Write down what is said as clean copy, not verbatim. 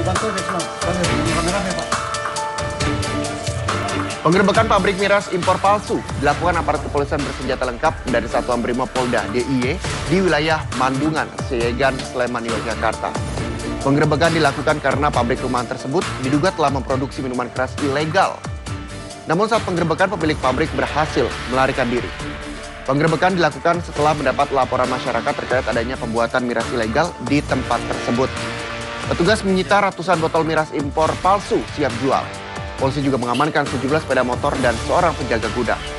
Penggerebekan pabrik miras impor palsu dilakukan aparat kepolisian bersenjata lengkap dari Satuan Brimob-Polda DIY di wilayah Mandungan, Seyegan, Sleman, Yogyakarta. Penggerebekan dilakukan karena pabrik rumahan tersebut diduga telah memproduksi minuman keras ilegal. Namun saat penggerebekan pemilik pabrik berhasil melarikan diri. Penggerebekan dilakukan setelah mendapat laporan masyarakat terkait adanya pembuatan miras ilegal di tempat tersebut. Petugas menyita ratusan botol miras impor palsu siap jual. Polisi juga mengamankan sejumlah sepeda motor dan seorang penjaga gudang.